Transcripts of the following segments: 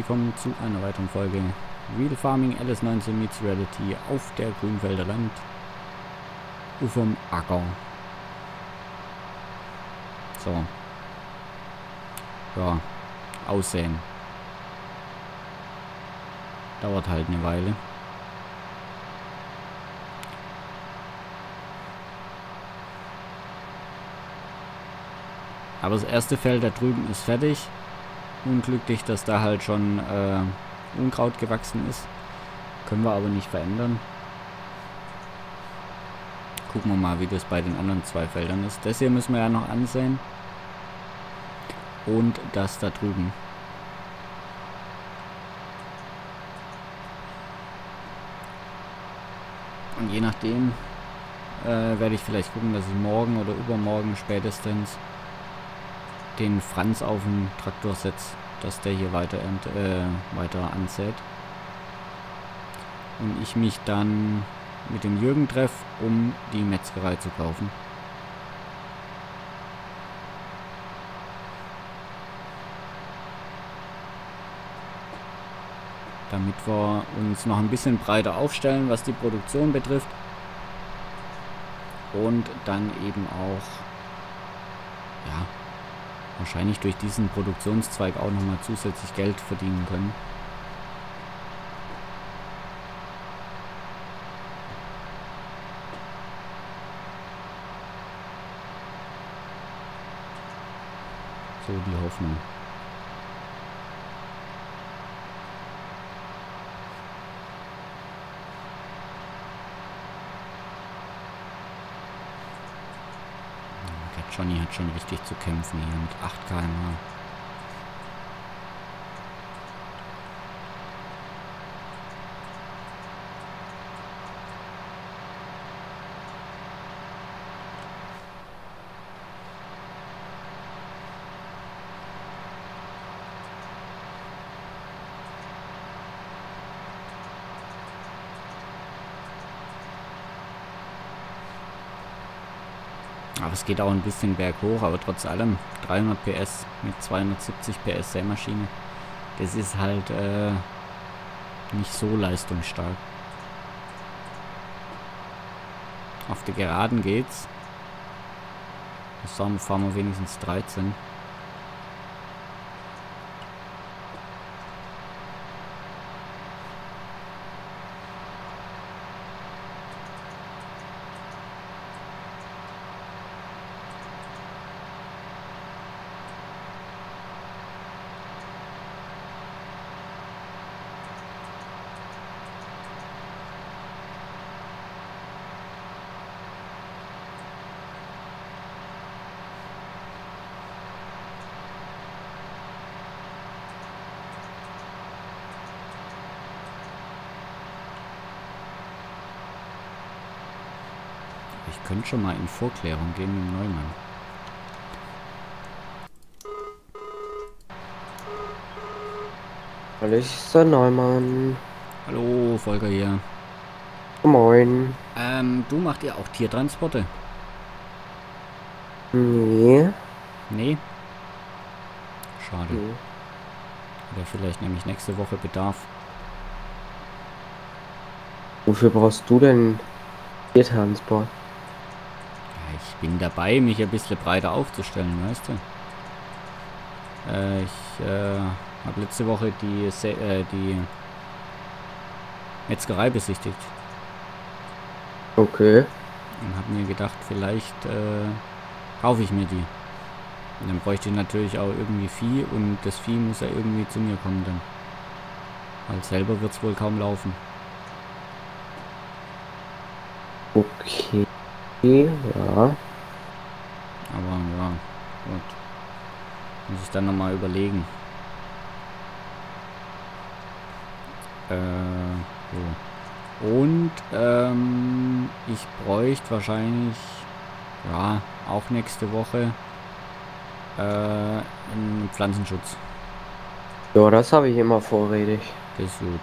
willkommen zu einer weiteren Folge Real Farming LS19 meets Reality auf der Grünfelder Land Uferm Acker. So. Ja, aussehen. Dauert halt eine Weile. Aber das erste Feld da drüben ist fertig. Unglücklich, dass da halt schon Unkraut gewachsen ist. Können wir aber nicht verändern. Gucken wir mal, wie das bei den anderen zwei Feldern ist. Das hier müssen wir ja noch ansehen. Und das da drüben. Und je nachdem werde ich vielleicht gucken, dass ich morgen oder übermorgen spätestens den Franz auf den Traktor setzt, dass der hier weiter ansät. Und ich mich dann mit dem Jürgen treffe, um die Metzgerei zu kaufen. Damit wir uns noch ein bisschen breiter aufstellen, was die Produktion betrifft. Und dann eben auch, ja, wahrscheinlich durch diesen Produktionszweig auch nochmal zusätzlich Geld verdienen können. So die Hoffnung. Johnny hat schon richtig zu kämpfen hier mit 8 km/h. Aber es geht auch ein bisschen berghoch, aber trotz allem 300 PS mit 270 PS Sämaschine. Das ist halt nicht so leistungsstark. Auf der Geraden geht's. Fahren wir wenigstens 13. Ich könnte schon mal in Vorklärung gehen mit dem Neumann. Hallo, ich ist der Neumann. Hallo, Volker hier. Moin. Du macht ja auch Tiertransporte? Nee. Nee? Schade. Nee. Oder vielleicht nämlich nächste Woche Bedarf. Wofür brauchst du denn Tiertransport? Ich bin dabei, mich ein bisschen breiter aufzustellen, weißt du. Ich habe letzte Woche die Metzgerei besichtigt. Okay. Und habe mir gedacht, vielleicht kaufe ich mir die. Und dann bräuchte ich natürlich auch irgendwie Vieh und das Vieh muss ja irgendwie zu mir kommen dann. Weil selber wird es wohl kaum laufen. Okay. Ja. Aber ja, gut. Muss ich dann nochmal überlegen. So. Und ich bräuchte wahrscheinlich, ja, auch nächste Woche einen Pflanzenschutz. Ja, das habe ich immer vorrätig. Das ist gut.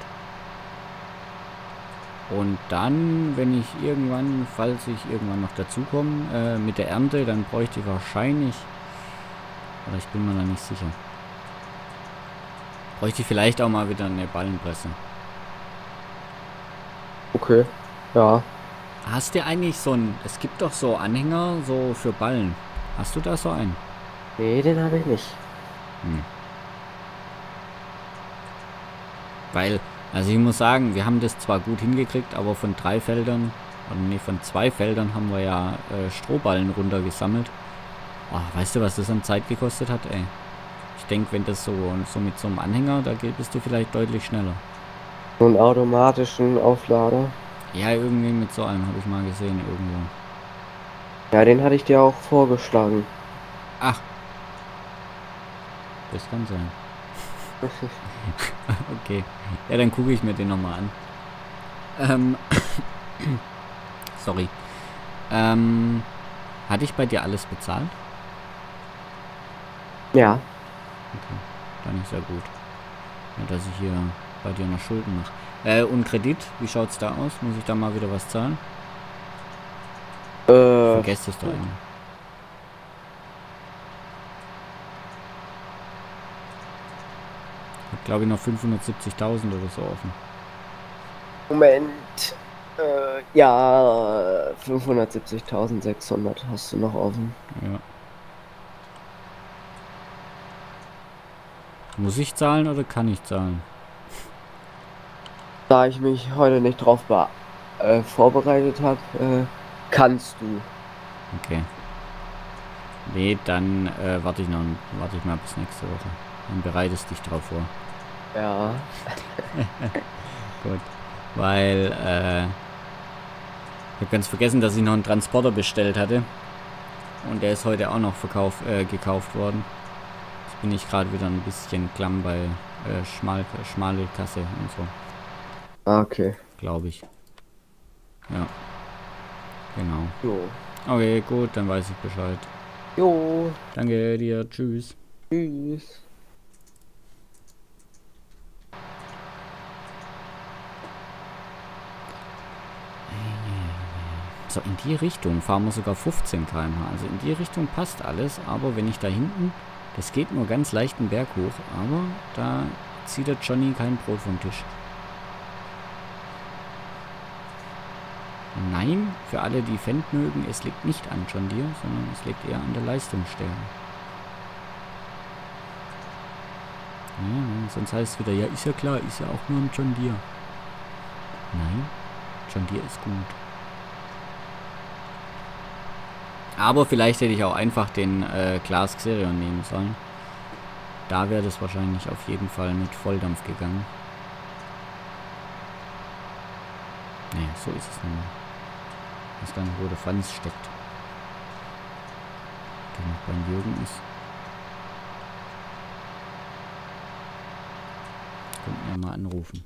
Und dann, wenn ich irgendwann, falls ich irgendwann noch dazu komme, mit der Ernte, dann bräuchte ich wahrscheinlich, aber ich bin mir da nicht sicher. Bräuchte ich vielleicht auch mal wieder eine Ballenpresse. Okay. Ja. Hast du eigentlich so ein... Es gibt doch so Anhänger so für Ballen. Hast du da so einen? Nee, den habe ich nicht. Hm. Weil, also ich muss sagen, wir haben das zwar gut hingekriegt, aber von 3 Feldern, oder nee, von 2 Feldern haben wir ja Strohballen runtergesammelt. Oh, weißt du, was das an Zeit gekostet hat, ey? Ich denke, wenn das so mit so einem Anhänger, da bist du vielleicht deutlich schneller. So einen automatischen Auflader. Ja, irgendwie mit so einem habe ich mal gesehen irgendwo. Ja, den hatte ich dir auch vorgeschlagen. Ach. Das kann sein. Okay. Ja, dann gucke ich mir den nochmal an. Sorry. Hatte ich bei dir alles bezahlt? Ja. Okay. Dann ist ja gut. Ja, dass ich hier bei dir noch Schulden mache. Und Kredit, wie schaut's da aus? Muss ich da mal wieder was zahlen? Vergesst es doch immer. Ich habe, glaube ich, noch 570.000 oder so offen. Moment. Ja, 570.600 hast du noch offen. Ja. Muss ich zahlen oder kann ich zahlen? Da ich mich heute nicht drauf vorbereitet habe, kannst du. Okay. Nee, dann warte ich mal bis nächste Woche. Dann bereitest dich drauf vor. Ja. Gut. Weil, ich habe ganz vergessen, dass ich noch einen Transporter bestellt hatte. Und der ist heute auch noch gekauft worden. Jetzt bin ich gerade wieder ein bisschen klamm bei schmale Kasse und so. Okay. Glaube ich. Ja. Genau. Jo. Okay, gut, dann weiß ich Bescheid. Jo. Danke dir. Tschüss. Tschüss. So, in die Richtung fahren wir sogar 15 km/h. Also in die Richtung passt alles, aber wenn ich da hinten, das geht nur ganz leicht einen Berg hoch, aber da zieht der Johnny kein Brot vom Tisch. Nein, für alle, die Fendt mögen, es liegt nicht an John Deere, sondern es liegt eher an der Leistungsstärke. Ja, sonst heißt es wieder, ja, ist ja klar, ist ja auch nur ein John Deere. Nein, John Deere ist gut. Aber vielleicht hätte ich auch einfach den Glas Xerion nehmen sollen. Da wäre das wahrscheinlich auf jeden Fall mit Volldampf gegangen. Nee, so ist es nicht mehr. Ich weiß gar nicht, wo der Franz steckt. Der noch beim Jürgen ist. Könnten wir mal anrufen.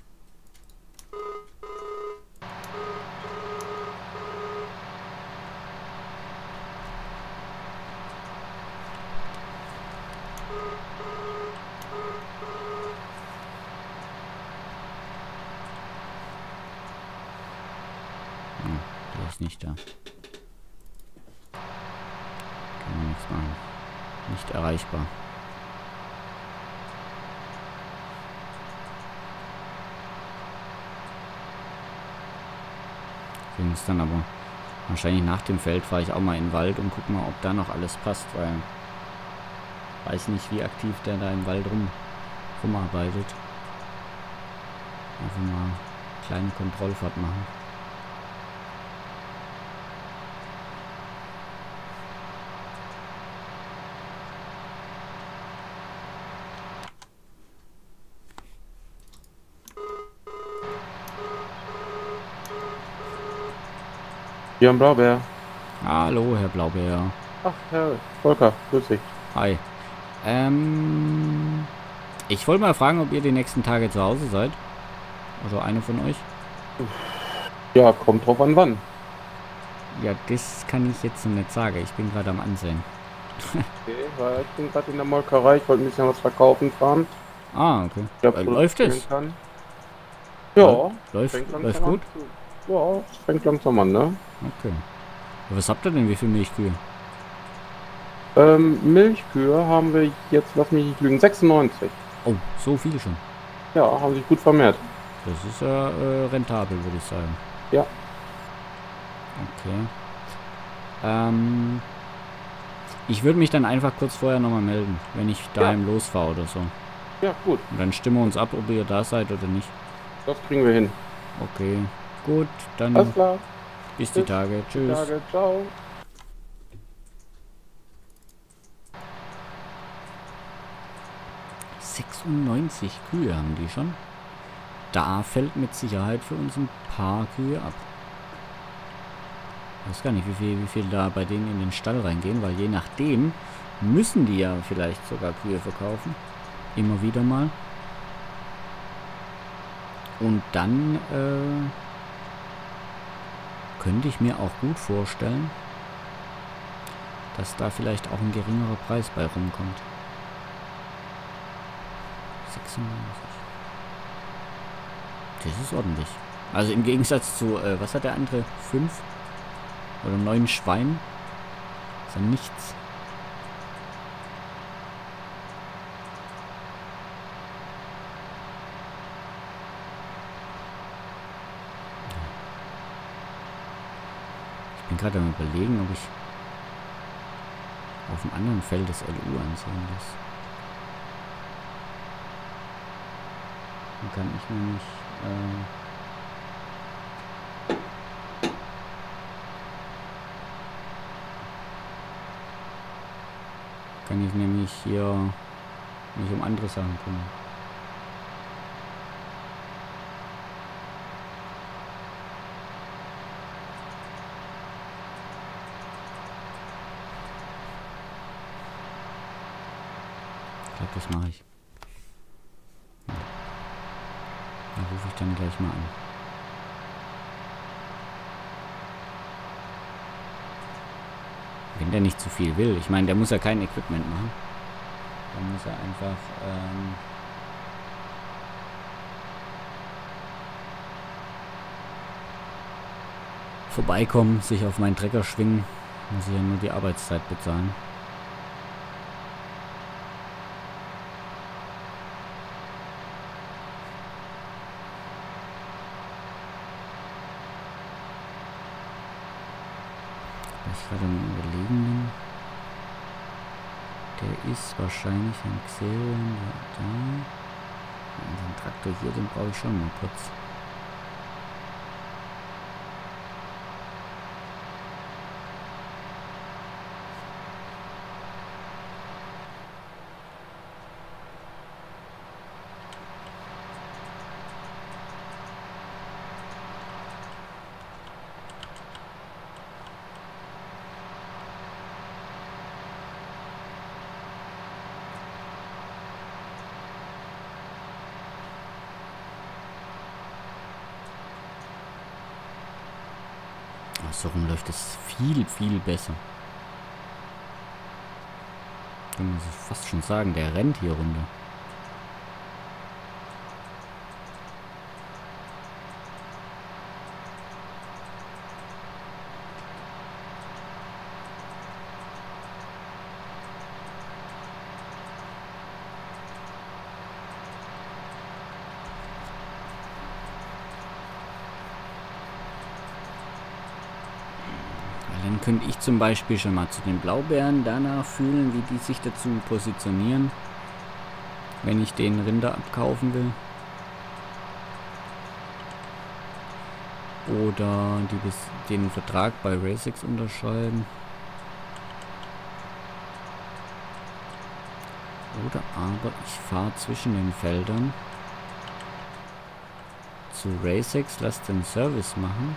Der ist nicht da. Kann man nichts machen. Nicht erreichbar. Deswegen ist dann aber wahrscheinlich nach dem Feld fahre ich auch mal in den Wald und gucke mal, ob da noch alles passt, weil weiß nicht, wie aktiv der da im Wald rumarbeitet. Einfach mal eine kleine Kontrollfahrt machen. Björn Blaubeer. Hallo, Herr Blaubeer. Ach, Herr Volker, grüß dich. Hi. Ich wollte mal fragen, ob ihr die nächsten Tage zu Hause seid. Oder einer von euch. Ja, kommt drauf an wann. Ja, das kann ich jetzt noch nicht sagen. Ich bin gerade am Ansehen. Okay, weil ich bin gerade in der Molkerei, ich wollte ein bisschen was verkaufen fahren. Ah, okay. Ja, Läuft es? Ja, Läuft langsam gut? an. Ja, es fängt langsam an, ne? Okay. Was habt ihr denn? Wie viele Milchkühe? Milchkühe haben wir jetzt, lass mich nicht lügen, 96. Oh, so viel schon. Ja, haben sich gut vermehrt. Das ist ja rentabel, würde ich sagen. Ja. Okay. Ich würde mich dann einfach kurz vorher nochmal melden, wenn ich daheim losfahre oder so. Ja, gut. Und dann stimmen wir uns ab, ob ihr da seid oder nicht. Das kriegen wir hin. Okay. Gut, dann Alles klar. bis die Tage. Bis Tschüss. Tage. Ciao. 96 Kühe haben die schon. Da fällt mit Sicherheit für uns ein paar Kühe ab. Ich weiß gar nicht, wie viel da bei denen in den Stall reingehen, weil je nachdem müssen die ja vielleicht sogar Kühe verkaufen. Immer wieder mal. Und dann könnte ich mir auch gut vorstellen, dass da vielleicht auch ein geringerer Preis bei rumkommt. 96. Das ist ordentlich. Also im Gegensatz zu, was hat der andere? 5 oder 9 Schweinen? Ist ja nichts. Ich bin gerade am Überlegen, ob ich auf dem anderen Feld das LU ansehen lasse. Dann kann ich nämlich hier mich um andere Sachen kümmern. Ich glaube, das mache ich. Da rufe ich dann gleich mal an. Wenn der nicht zu viel will. Ich meine, der muss ja kein Equipment machen. Dann muss er einfach vorbeikommen, sich auf meinen Trecker schwingen. Muss ich ja nur die Arbeitszeit bezahlen. Ich gerade am Überlegen bin. Der ist wahrscheinlich ein Xerion da. Den Traktor hier, den brauche ich schon mal kurz. So rum läuft es viel, viel besser. Kann man fast schon sagen, der rennt hier runter. Dann könnte ich zum Beispiel schon mal zu den Blaubeeren danach fühlen, wie die sich dazu positionieren, wenn ich den Rinder abkaufen will. Oder die den Vertrag bei Racex unterschreiben. Oder aber ich fahre zwischen den Feldern zu Racex, lasse den Service machen.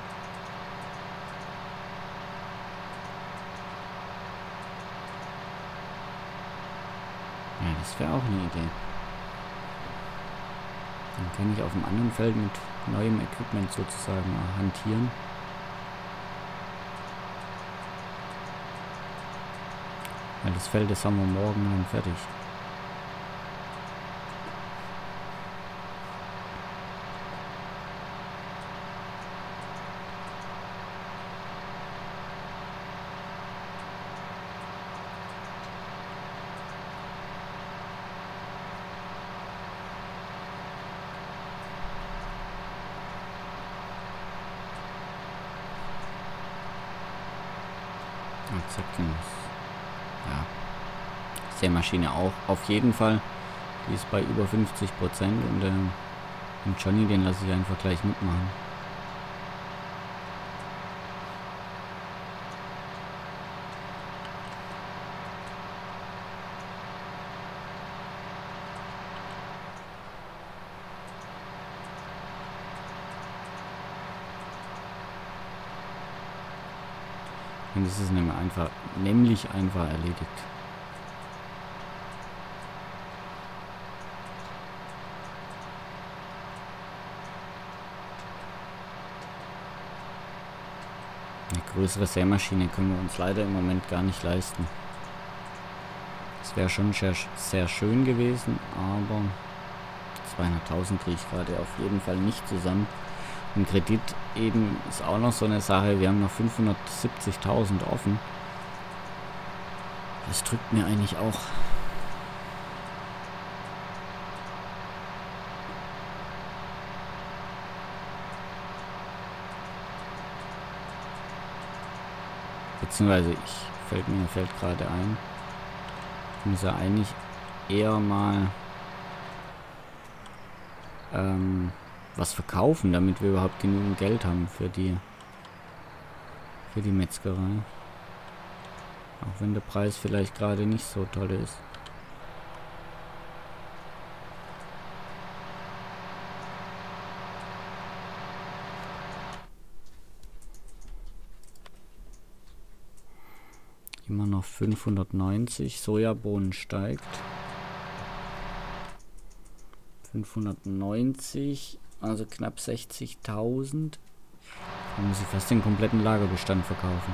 Ja, das wäre auch eine Idee. Dann kann ich auf dem anderen Feld mit neuem Equipment sozusagen hantieren. Weil das Feld, das haben wir morgen dann fertig. Ja. Sämaschine auch auf jeden Fall. Die ist bei über 50% und den Johnny, den lasse ich einfach gleich mitmachen. Und das ist nämlich einfach erledigt. Eine größere Sämaschine können wir uns leider im Moment gar nicht leisten. Das wäre schon sehr schön gewesen, aber 200.000 kriege ich gerade auf jeden Fall nicht zusammen. Ein Kredit eben ist auch noch so eine Sache. Wir haben noch 570.000 offen. Das drückt mir eigentlich auch. Beziehungsweise mir fällt gerade ein, ich muss ja eigentlich eher mal was verkaufen, damit wir überhaupt genügend Geld haben für die Metzgerei. Auch wenn der Preis vielleicht gerade nicht so toll ist. Immer noch 590. Sojabohnen steigt. 590, also knapp 60.000. Da muss ich fast den kompletten Lagerbestand verkaufen,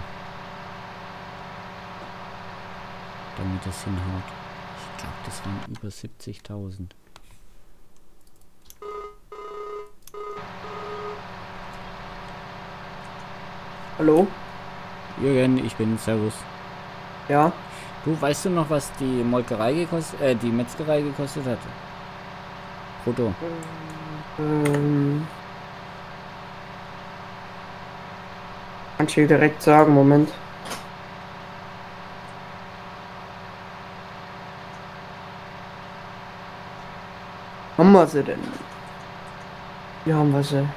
damit das hinhaut. Ich glaube, das waren über 70.000. Hallo? Jürgen, ich bin Servus. Ja? Du, weißt du noch, was die Molkerei gekostet, die Metzgerei gekostet hat? Brutto. Kann ich dir direkt sagen, Moment. Haben wir sie denn? Wie haben wir sie?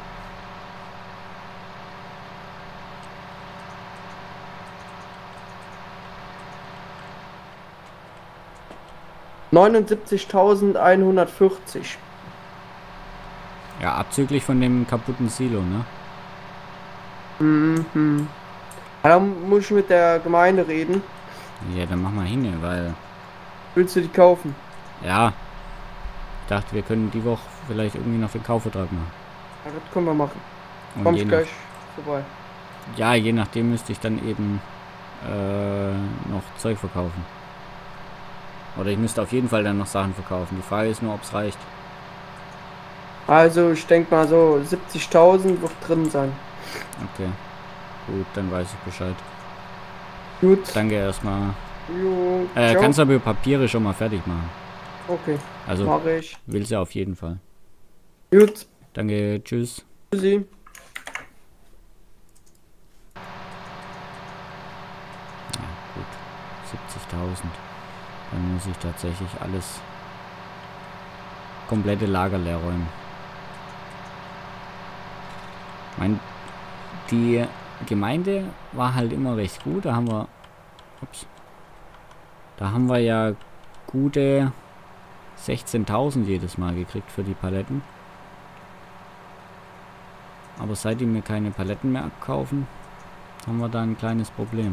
$79.140. Ja, abzüglich von dem kaputten Silo, ne? Mhm. Da muss ich mit der Gemeinde reden. Ja, dann mach mal hin, weil... Willst du die kaufen? Ja. Ich dachte, wir können die Woche vielleicht irgendwie noch den Kaufvertrag machen. Ja, das können wir machen. Und Komm ich gleich vorbei. Ja, je nachdem müsste ich dann eben noch Zeug verkaufen. Oder ich müsste auf jeden Fall dann noch Sachen verkaufen. Die Frage ist nur, ob es reicht. Also ich denke mal so 70.000 wird drin sein. Okay. Gut, dann weiß ich Bescheid. Gut. Danke erstmal. Jo, ciao. Kannst du aber Papiere schon mal fertig machen. Okay. Also mache ich. Willst du auf jeden Fall. Gut. Danke, tschüss. Tschüssi. Ja, gut. 70.000. Dann muss ich tatsächlich alles komplette Lager leer räumen. Die Gemeinde war halt immer recht gut. Da haben wir ja gute 16.000 jedes Mal gekriegt für die Paletten. Aber seit die mir keine Paletten mehr abkaufen, haben wir da ein kleines Problem.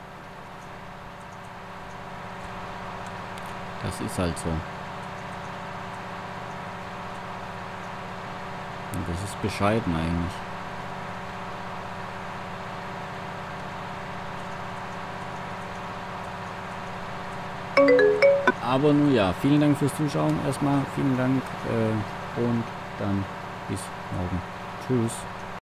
Das ist halt so. Und das ist bescheiden eigentlich. Aber nun ja, vielen Dank fürs Zuschauen. Erstmal vielen Dank und dann bis morgen. Tschüss.